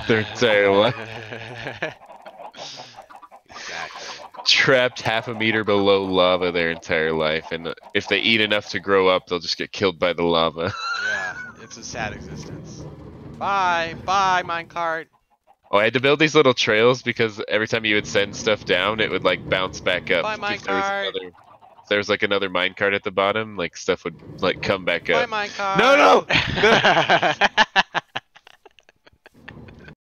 their entire life. Exactly. Trapped half a meter below lava their entire life, and if they eat enough to grow up, they'll just get killed by the lava. Yeah, it's a sad existence. Bye, bye, minecart. Oh, I had to build these little trails because every time you would send stuff down, it would like bounce back up. Bye, If there was minecart. like another minecart at the bottom, like stuff would like come back Bye, up. No, minecart. no, no!